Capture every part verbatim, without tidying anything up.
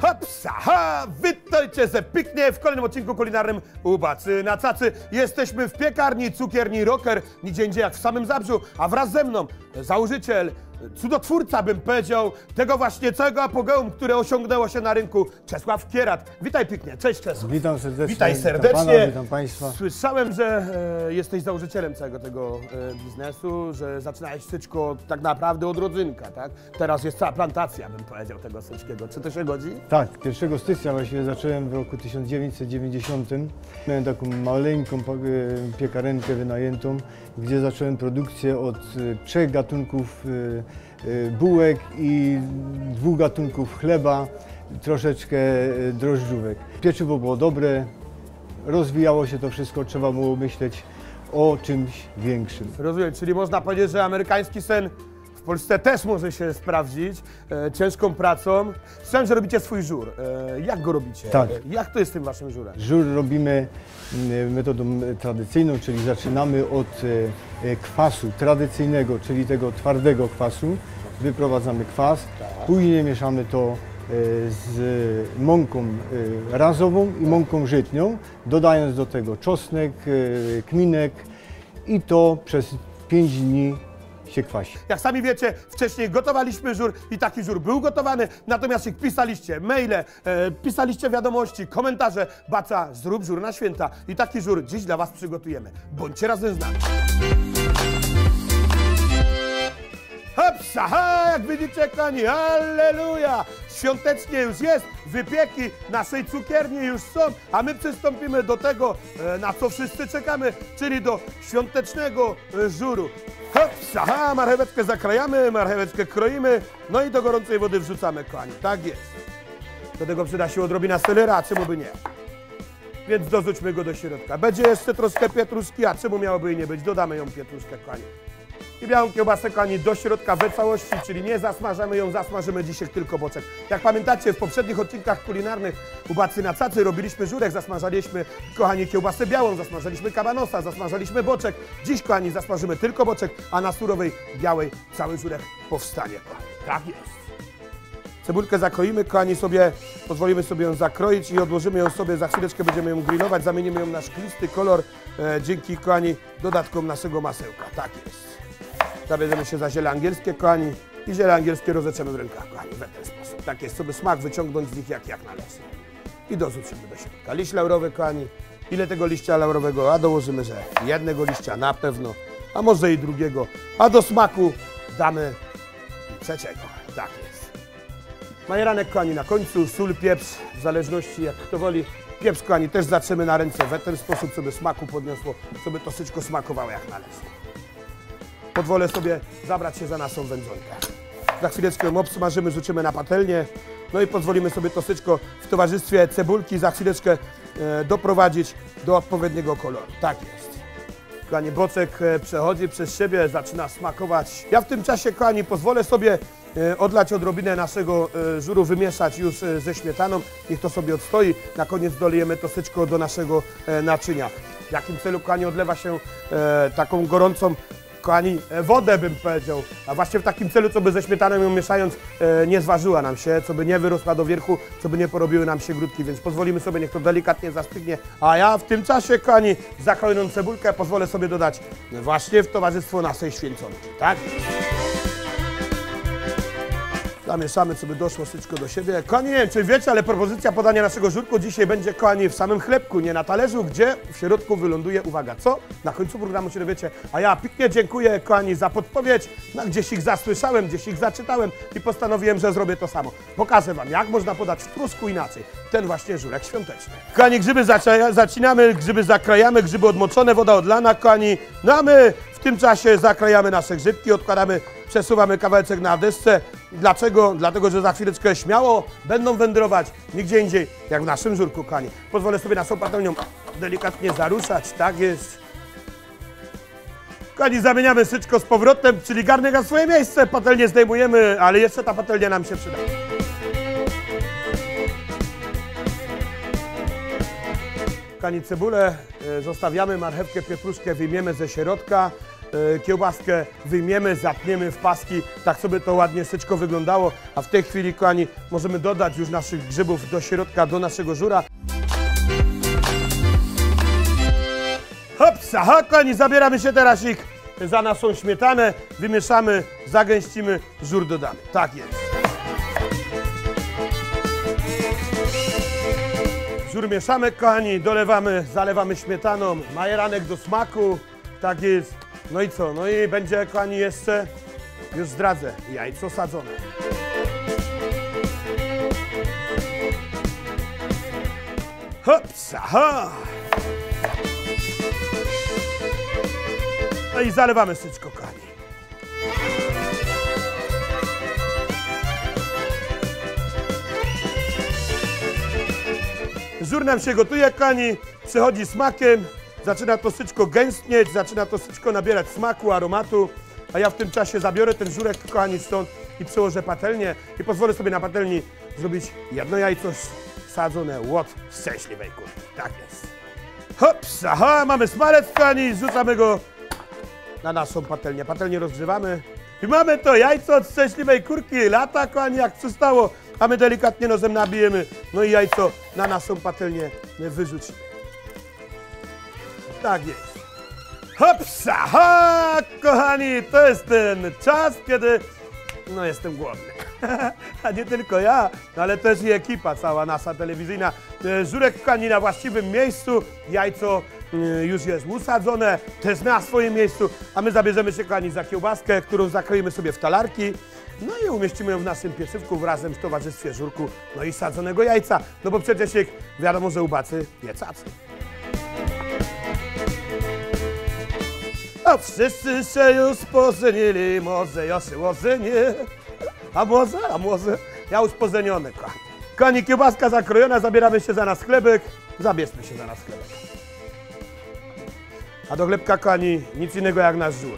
Hopsa, ha! Witajcie ze pięknie w kolejnym odcinku kulinarnym u Bacy na Cacy. Jesteśmy w piekarni Cukierni Rocker, nigdzie indziej jak w samym Zabrzu, a wraz ze mną założyciel, cudotwórca bym powiedział, tego właśnie całego apogeum, które osiągnęło się na rynku, Czesław Kierat. Witaj pięknie, cześć Czesław. Witam serdecznie. Witaj serdecznie. Witam pana, witam państwa. Słyszałem, że e, jesteś założycielem całego tego e, biznesu, że zaczynałeś syczko tak naprawdę od rodzynka, tak? Teraz jest cała plantacja, bym powiedział, tego syczkiego. Czy to się godzi? Tak, pierwszego stycznia właściwie zacząłem w roku tysiąc dziewięćset dziewięćdziesiątym. Miałem taką maleńką piekarenkę wynajętą, gdzie zacząłem produkcję od trzech gatunków bułek i dwóch gatunków chleba, troszeczkę drożdżówek. Pieczywo było dobre, rozwijało się to wszystko, trzeba było myśleć o czymś większym. Rozumiem, czyli można powiedzieć, że amerykański sen w Polsce też może się sprawdzić e, ciężką pracą. Słyszałem, że robicie swój żur. E, jak go robicie? Tak. E, jak to jest z tym waszym żurem? Żur robimy metodą tradycyjną, czyli zaczynamy od kwasu tradycyjnego, czyli tego twardego kwasu. Wyprowadzamy kwas, później mieszamy to z mąką razową i mąką żytnią, dodając do tego czosnek, kminek i to przez pięć dni się kwasi. Jak sami wiecie, wcześniej gotowaliśmy żur i taki żur był gotowany, natomiast jak pisaliście maile, e, pisaliście wiadomości, komentarze, Baca, zrób żur na święta i taki żur dziś dla was przygotujemy. Bądźcie razem z nami. Hopsa, ha, jak widzicie, kochani, halleluja! Świątecznie już jest, wypieki naszej cukierni już są, a my przystąpimy do tego, na co wszyscy czekamy, czyli do świątecznego żuru. Hopsa, ha, marcheweczkę zakrajamy, marcheweczkę kroimy, no i do gorącej wody wrzucamy, kochani, tak jest. Do tego przyda się odrobina selera, a czemu by nie? Więc dorzućmy go do środka. Będzie jeszcze troszkę pietruszki, a czemu miałoby i nie być? Dodamy ją pietruszkę, kochani. I białą kiełbasę, kochani, do środka we całości, czyli nie zasmażamy ją, zasmażymy dzisiaj tylko boczek. Jak pamiętacie, w poprzednich odcinkach kulinarnych u Bacy na Cacy robiliśmy żurek, zasmażaliśmy, kochani, kiełbasę białą, zasmażaliśmy kabanosa, zasmażaliśmy boczek. Dziś, kochani, zasmażymy tylko boczek, a na surowej, białej cały żurek powstanie, kochani. Tak jest. Cebulkę zakroimy, kochani, sobie, pozwolimy sobie ją zakroić i odłożymy ją sobie, za chwileczkę będziemy ją grillować, zamienimy ją na szklisty kolor e, dzięki, kochani, dodatkom naszego masełka. Tak jest. Zabierzemy się za ziele angielskie, kochani, i ziele angielskie rozeczemy w rękach, kochani, w ten sposób. Tak jest, sobie smak wyciągnąć z nich jak, jak należy. I dorzucimy do środka. Liść laurowy, kochani. Ile tego liścia laurowego? A dołożymy, że jednego liścia na pewno, a może i drugiego. A do smaku damy trzeciego. Tak jest. Majeranek, kochani, na końcu, sól, pieprz, w zależności jak kto woli. Pieprz, kochani, też zatrzemy na ręce w ten sposób, żeby smaku podniosło, żeby to wszystko smakowało jak należy. Pozwolę sobie zabrać się za naszą wędzonkę. Za chwileczkę ją obsmażymy, rzucimy na patelnię. No i pozwolimy sobie to wszystko w towarzystwie cebulki za chwileczkę e, doprowadzić do odpowiedniego koloru. Tak jest. Kochani, boczek e, przechodzi przez siebie, zaczyna smakować. Ja w tym czasie, kochani, pozwolę sobie e, odlać odrobinę naszego e, żuru, wymieszać już e, ze śmietaną. Niech to sobie odstoi. Na koniec dolejemy to wszystko do naszego e, naczynia. W jakim celu, kochani, odlewa się e, taką gorącą, kochani, wodę bym powiedział, a właśnie w takim celu, co by ze śmietaną ją mieszając e, nie zważyła nam się, co by nie wyrosła do wierchu, co by nie porobiły nam się grudki, więc pozwolimy sobie, niech to delikatnie zastygnie, a ja w tym czasie, kochani, zakrojoną cebulkę pozwolę sobie dodać właśnie w towarzystwo naszej święconki, tak? Zamieszamy, co by doszło wszystko do siebie. Kochani, nie wiem, czy wiecie, ale propozycja podania naszego żurku dzisiaj będzie, kochani, w samym chlebku, nie na talerzu, gdzie w środku wyląduje, uwaga, co? Na końcu programu się dowiecie. A ja pięknie dziękuję, kochani, za podpowiedź. No, gdzieś ich zasłyszałem, gdzieś ich zaczytałem i postanowiłem, że zrobię to samo. Pokażę wam, jak można podać w trusku inaczej ten właśnie żurek świąteczny. Kochani, grzyby zacinamy, grzyby zakrajamy, grzyby odmoczone, woda odlana, kochani. No a my w tym czasie zakrajamy nasze grzybki, odkładamy, przesuwamy kawałeczek na desce. Dlaczego? Dlatego, że za chwileczkę śmiało będą wędrować nigdzie indziej, jak w naszym żurku, kochani. Pozwolę sobie naszą patelnią delikatnie zaruszać, tak jest. Kochani, zamieniamy syczko z powrotem, czyli garnek na swoje miejsce, patelnię zdejmujemy, ale jeszcze ta patelnia nam się przyda. Kochani, cebulę zostawiamy, marchewkę, pietruszkę wyjmiemy ze środka. e, kiełbaskę wyjmiemy, zatniemy w paski, tak sobie to ładnie syczko wyglądało, a w tej chwili, kochani, możemy dodać już naszych grzybów do środka, do naszego żura. Hopsa, ha, kochani, zabieramy się teraz ich za naszą śmietanę, wymieszamy, zagęścimy, żur dodamy. Tak jest. Żur mieszamy, kochani, dolewamy, zalewamy śmietaną, majeranek do smaku, tak jest. No i co? No i będzie, kochani, jeszcze, już zdradzę, jajco sadzone. Hopsa, ha! No i zalewamy syczko, kochani. Żur nam się gotuje, kochani, przechodzi smakiem, zaczyna to syczko gęstnieć, zaczyna to syczko nabierać smaku, aromatu, a ja w tym czasie zabiorę ten żurek, kochani, stąd i przełożę patelnię i pozwolę sobie na patelni zrobić jedno jajco sadzone łot szczęśliwej kurki. Tak jest. Hops, aha, mamy smalec, kochani, rzucamy go na naszą patelnię. Patelnię rozgrzewamy i mamy to jajco od szczęśliwej kurki. Lata, kochani, jak przystało, a my delikatnie nożem nabijemy, no i jajco na naszą patelnię wyrzucimy. Tak jest. Hopsa, ha, kochani, to jest ten czas, kiedy no jestem głodny. A nie tylko ja, ale też i ekipa cała nasza telewizyjna. Żurek, kochani, na właściwym miejscu, jajco już jest usadzone, też na swoim miejscu, a my zabierzemy się, kochani, za kiełbaskę, którą zakroimy sobie w talarki, no i umieścimy ją w naszym pieczywku razem w towarzystwie żurku, no i sadzonego jajca, no bo przecież ich wiadomo, że ubacy piecacy. A wszyscy się już pożenili, może ja się ożenię. A może, a może, ja już pożeniony, kochani. Kochani, kiełbaska zakrojona, zabieramy się za nasz chlebek, zabierzmy się za nasz chlebek. A do chlebka, kochani, nic innego jak nasz żur.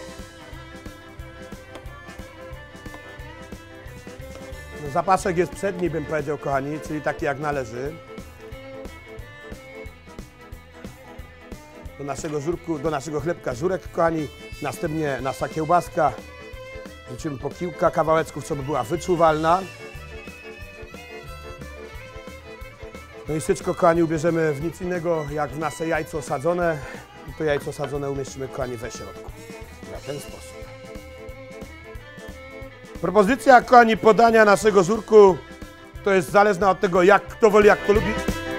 No, zapaszek jest przedni, bym powiedział, kochani, czyli taki jak należy. Do naszego żurku, do naszego chlebka żurek, kochani, następnie nasza kiełbaska. Rzucimy po kilka kawałeczków, co by była wyczuwalna. No i syczko, kochani, ubierzemy w nic innego jak w nasze jajco sadzone. I to jajco sadzone umieścimy, kochani, we środku. W ten sposób. Propozycja, kochani, podania naszego żurku to jest zależna od tego, jak kto woli, jak kto lubi.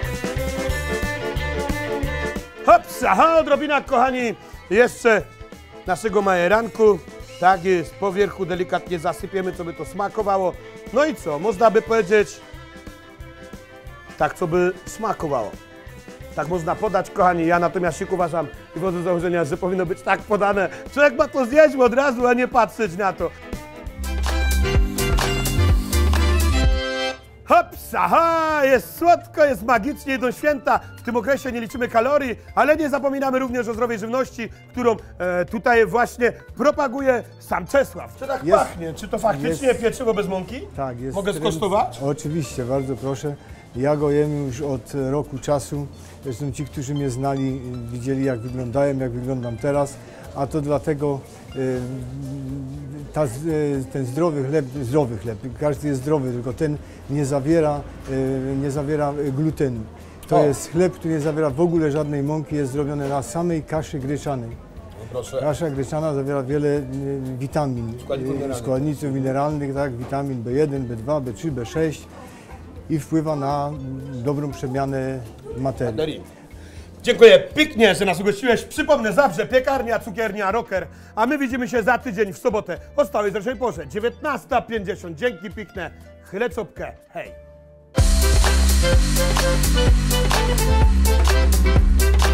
Hops, aha, odrobina, kochani, jeszcze naszego majeranku. Tak jest, po wierzchu delikatnie zasypiemy, co by to smakowało. No i co, można by powiedzieć, tak, co by smakowało. Tak można podać, kochani, ja natomiast się uważam i wodzę z założenia, że powinno być tak podane. Człowiek ma to zjeść od razu, a nie patrzeć na to. Hops, aha, jest słodko, jest magicznie, do święta. W tym okresie nie liczymy kalorii, ale nie zapominamy również o zdrowej żywności, którą e, tutaj właśnie propaguje sam Czesław. Czy tak Jest- pachnie? Czy to faktycznie jest- pieczywo bez mąki? Tak, jest. Mogę trend- skosztować? Oczywiście, bardzo proszę. Ja go jem już od roku czasu. Zresztą ci, którzy mnie znali, widzieli, jak wyglądałem, jak wyglądam teraz. A to dlatego y, ta, y, ten zdrowy chleb, zdrowy chleb, każdy jest zdrowy, tylko ten nie zawiera, y, nie zawiera glutenu. To O. jest chleb, który nie zawiera w ogóle żadnej mąki, jest zrobiony na samej kaszy gryczanej. No proszę. Kasza gryczana zawiera wiele y, witamin, Składników y, mineralnych. składników mineralnych, tak, witamin B jeden, B dwa, B trzy, B sześć i wpływa na dobrą przemianę materii. Materii. Dziękuję pięknie, że nas ugościłeś. Przypomnę, zawsze piekarnia, cukiernia, rocker, a my widzimy się za tydzień w sobotę o stałej zresztą porze, dziewiętnasta pięćdziesiąt. Dzięki piękne, chylę copkę, hej!